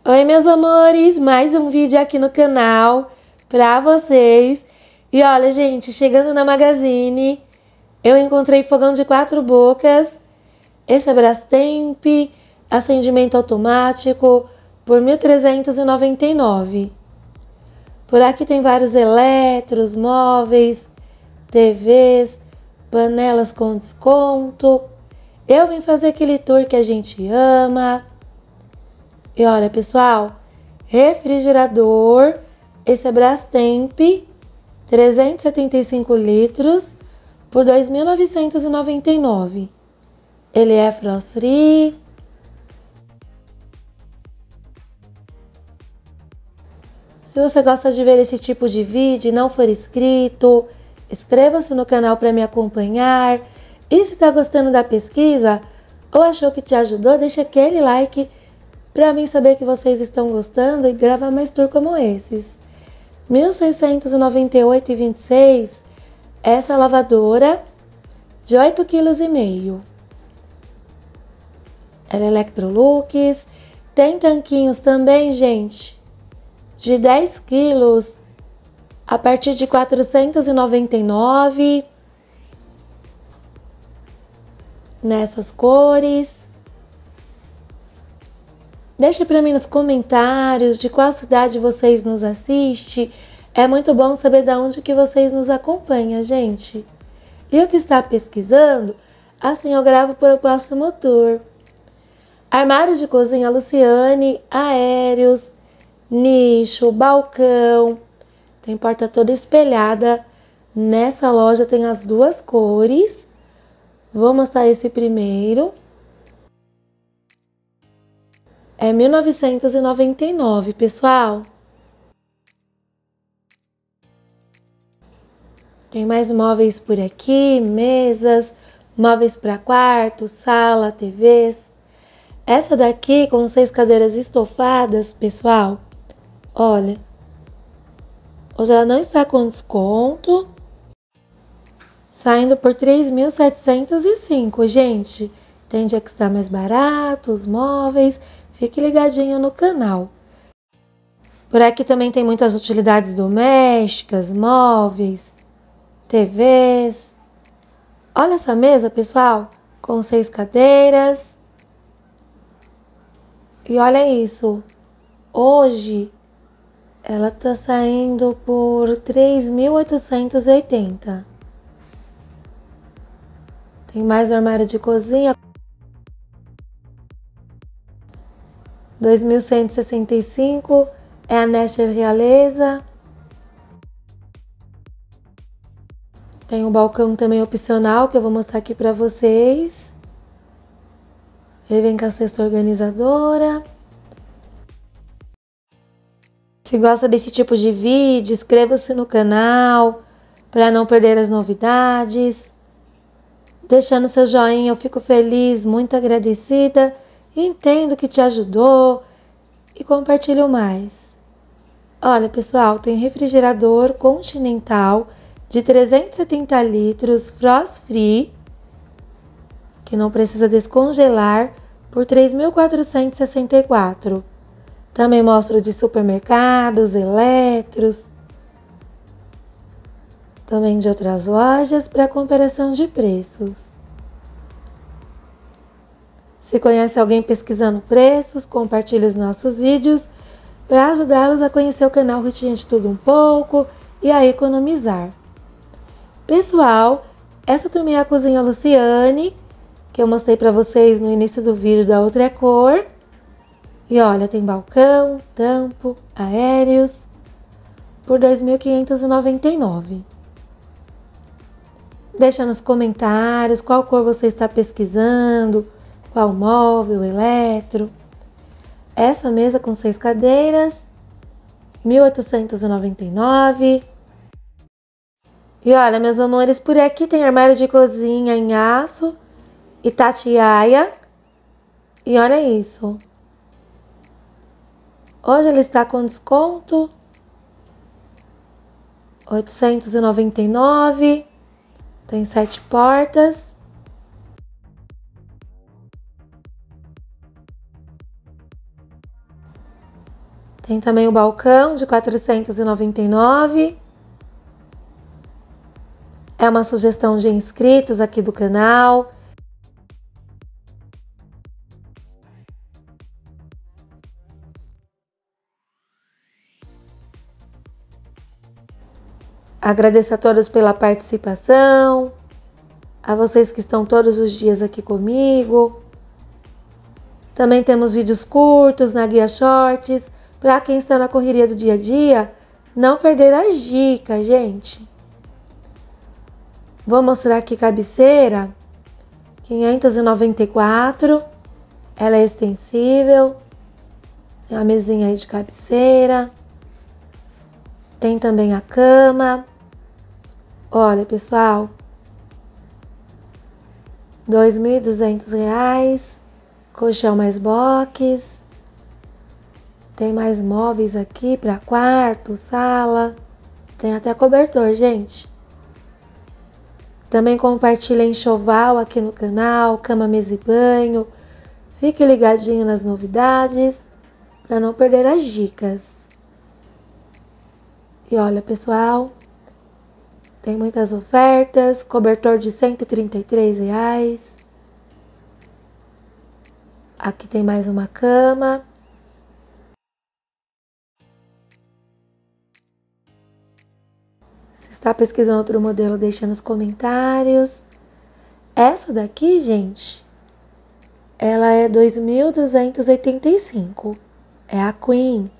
Oi, meus amores, mais um vídeo aqui no canal pra vocês. E olha, gente, chegando na Magazine, eu encontrei fogão de 4 bocas. Esse é Brastemp, acendimento automático, por R$ 1.399. Por aqui tem vários eletros, móveis, TVs, panelas com desconto. Eu vim fazer aquele tour que a gente ama. E olha, pessoal, refrigerador, esse é Brastemp, 375 litros, por R$ 2.999. Ele é frost free. Se você gosta de ver esse tipo de vídeo e não for inscrito, inscreva-se no canal para me acompanhar. E se está gostando da pesquisa ou achou que te ajudou, deixa aquele like para mim saber que vocês estão gostando e gravar mais tour como esses. R$ 1.698,26. Essa lavadora de 8,5 kg. Ela é Electrolux. Tem tanquinhos também, gente, de 10 quilos a partir de R$ 499. Nessas cores. Deixe para mim nos comentários de qual cidade vocês nos assistem. É muito bom saber de onde que vocês nos acompanham, gente. E o que está pesquisando, assim eu gravo para o próximo tour. Armários de cozinha Luciane, aéreos, nicho, balcão. Tem porta toda espelhada. Nessa loja tem as duas cores. Vou mostrar esse primeiro. É R$ 1.999, pessoal. Tem mais móveis por aqui, mesas, móveis para quarto, sala, TVs. Essa daqui com 6 cadeiras estofadas, pessoal. Olha, hoje ela não está com desconto. Saindo por R$ 3.705, gente. Tem dia que está mais barato, os móveis. Fique ligadinho no canal. Por aqui também tem muitas utilidades domésticas, móveis, TVs. Olha essa mesa, pessoal, com 6 cadeiras. E olha isso. Hoje ela tá saindo por R$ 3.880. Tem mais um armário de cozinha. R$ 2.165, é a Nesher Realeza. Tem um balcão também opcional que eu vou mostrar aqui pra vocês. Ele vem com a cesta organizadora. Se gosta desse tipo de vídeo, inscreva-se no canal para não perder as novidades. Deixando seu joinha, eu fico feliz, muito agradecida. Entendo que te ajudou e compartilho mais. Olha, pessoal, tem refrigerador continental de 370 litros, frost free, que não precisa descongelar, por R$ 3.464. Também mostro de supermercados, eletros, também de outras lojas para comparação de preços. Se conhece alguém pesquisando preços, compartilhe os nossos vídeos para ajudá-los a conhecer o canal Ritinha de Tudo Um Pouco e a economizar. Pessoal, essa também é a cozinha Luciane, que eu mostrei para vocês no início do vídeo da outra cor. E olha, tem balcão, tampo, aéreos, por R$ 2.599. Deixa nos comentários qual cor você está pesquisando, qual móvel, eletro. Essa mesa com 6 cadeiras, R$ 1.899. E olha, meus amores, por aqui tem armário de cozinha em aço, Itatiaia. E olha isso. Hoje ele está com desconto, R$ 899. Tem 7 portas. Tem também o balcão de 499. É uma sugestão de inscritos aqui do canal. Agradeço a todos pela participação, a vocês que estão todos os dias aqui comigo. Também temos vídeos curtos na Guia Shorts, para quem está na correria do dia a dia, não perder as dicas, gente. Vou mostrar aqui cabeceira, 594, ela é extensível, tem a mesinha aí de cabeceira, tem também a cama. Olha, pessoal, R$ 2.200, colchão mais box, tem mais móveis aqui para quarto, sala, tem até cobertor, gente. Também compartilha enxoval aqui no canal, cama, mesa e banho. Fique ligadinho nas novidades para não perder as dicas. E olha, pessoal, tem muitas ofertas, cobertor de R$ 133. Aqui tem mais uma cama. Se está pesquisando outro modelo, deixa nos comentários. Essa daqui, gente, ela é 2.285. É a Queen.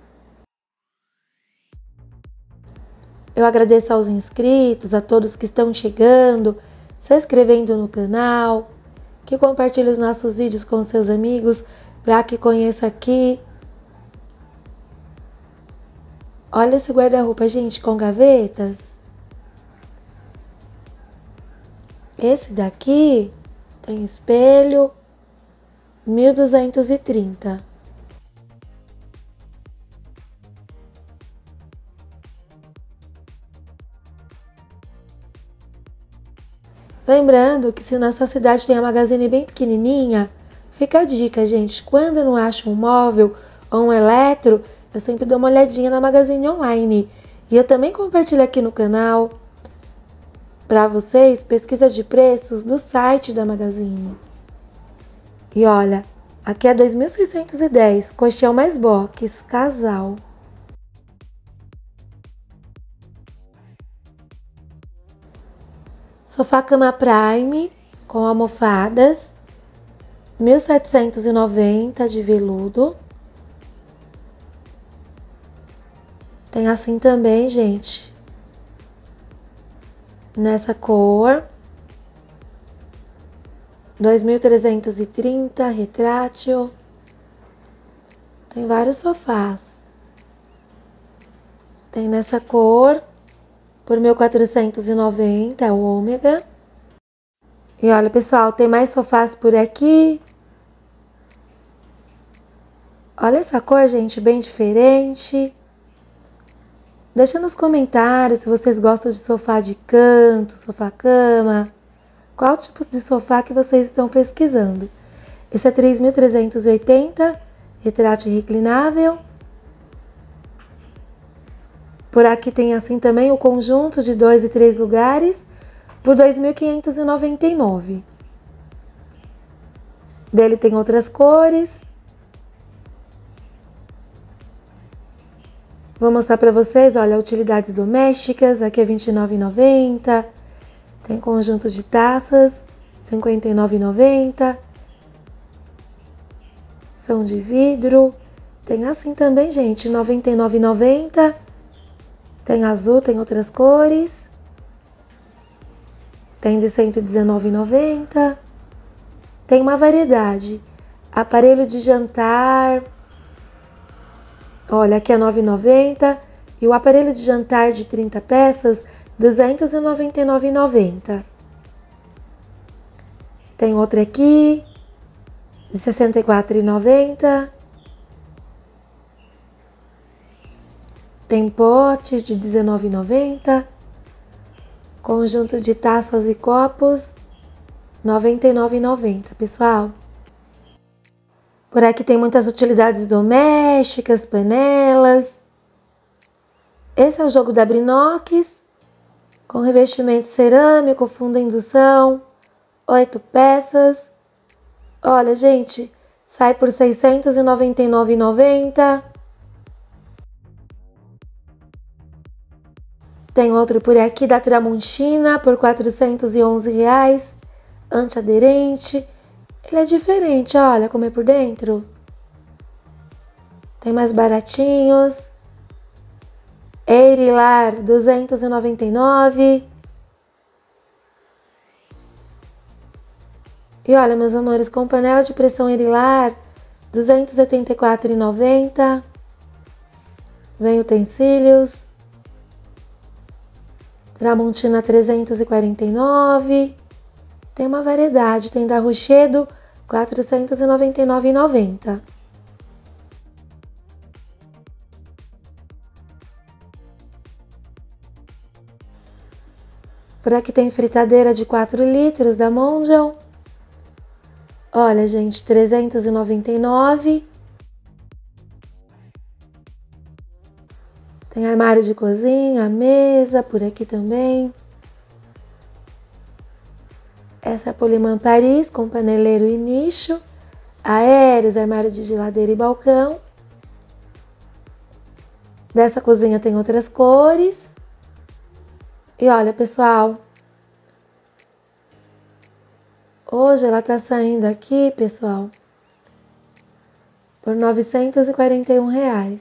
Eu agradeço aos inscritos, a todos que estão chegando, se inscrevendo no canal, que compartilhe os nossos vídeos com seus amigos, para que conheça aqui. Olha esse guarda-roupa, gente, com gavetas. Esse daqui tem espelho, 1.230. Lembrando que se na sua cidade tem uma Magazine bem pequenininha, fica a dica, gente. Quando eu não acho um móvel ou um eletro, eu sempre dou uma olhadinha na Magazine Online. E eu também compartilho aqui no canal para vocês pesquisa de preços do site da Magazine. E olha, aqui é 2.610, colchão mais box, casal. Sofá cama Prime com almofadas, 1.790 de veludo. Tem assim também, gente, nessa cor, 2.330, retrátil. Tem vários sofás. Tem nessa cor, por 1.490, é o ômega. E olha, pessoal, tem mais sofás por aqui. Olha essa cor, gente, bem diferente. Deixa nos comentários se vocês gostam de sofá de canto, sofá-cama. Qual tipo de sofá que vocês estão pesquisando? Esse é 3.380, retrátil reclinável. Por aqui tem assim também o conjunto de 2 e 3 lugares por 2.599. Dele tem outras cores. Vou mostrar para vocês, olha, utilidades domésticas, aqui é R$ 29,90. Tem conjunto de taças, R$ 59,90. São de vidro. Tem assim também, gente, R$ 99,90. Tem azul, tem outras cores. Tem de R$ 119,90. Tem uma variedade. Aparelho de jantar. Olha, aqui é R$ 9,90. E o aparelho de jantar de 30 peças, R$ 299,90. Tem outro aqui, de R$ 64,90. Tem potes de R$ 19,90. Conjunto de taças e copos, R$ 99,90, pessoal. Por aqui tem muitas utilidades domésticas. domésticas, panelas. Esse é o jogo da Brinox, com revestimento cerâmico, fundo indução, 8 peças. Olha, gente, sai por R$ 699,90. Tem outro por aqui da Tramontina por R$ 411, antiaderente. Ele é diferente, olha como é por dentro. Tem mais baratinhos. Eirilar, R$ 299. E olha, meus amores, com panela de pressão Eirilar, R$ 284,90. Vem utensílios. Tramontina 349. Tem uma variedade, tem da Rochedo R$ 499,90. Por aqui tem fritadeira de 4 litros da Mondial. Olha, gente, R$ 399. Tem armário de cozinha, mesa, por aqui também. Essa é a Polimam Paris, com paneleiro e nicho. Aéreos, armário de geladeira e balcão. Dessa cozinha tem outras cores. E olha, pessoal. Hoje ela tá saindo aqui, pessoal, por R$ 941.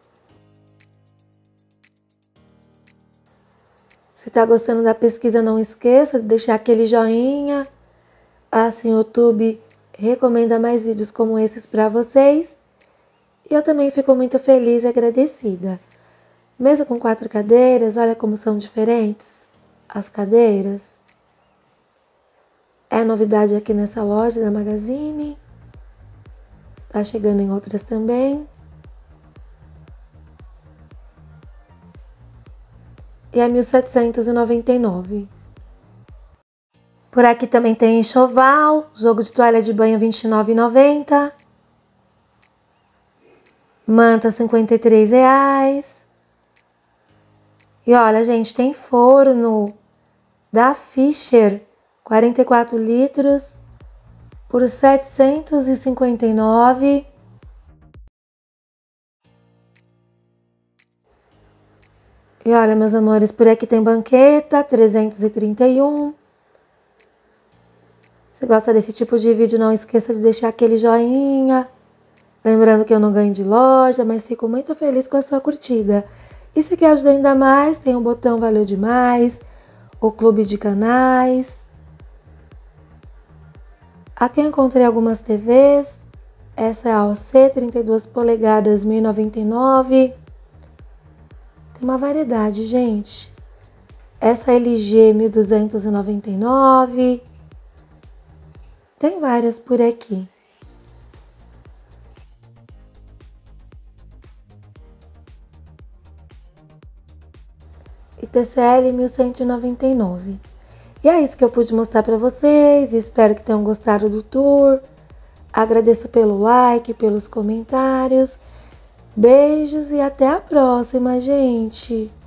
Se tá gostando da pesquisa, não esqueça de deixar aquele joinha. Assim o YouTube recomenda mais vídeos como esses para vocês. E eu também fico muito feliz e agradecida. Mesa com 4 cadeiras, olha como são diferentes as cadeiras. É novidade aqui nessa loja da Magazine. Está chegando em outras também. E é R$ 1.799. Por aqui também tem enxoval, jogo de toalha de banho R$ 29,90. Manta R$ 53,00. E olha, gente, tem forno da Fischer, 44 litros, por R$ 759. E olha, meus amores, por aqui tem banqueta, 331. Se gosta desse tipo de vídeo, não esqueça de deixar aquele joinha. Lembrando que eu não ganho de loja, mas fico muito feliz com a sua curtida. E se quer ajudar ainda mais, tem um botão Valeu Demais, o clube de canais. Aqui eu encontrei algumas TVs. Essa é a AOC, 32 polegadas, R$ 1.099. Tem uma variedade, gente. Essa LG, R$ 1.299. Tem várias por aqui. E TCL 1.199. E é isso que eu pude mostrar para vocês. Espero que tenham gostado do tour. Agradeço pelo like, pelos comentários. Beijos e até a próxima, gente!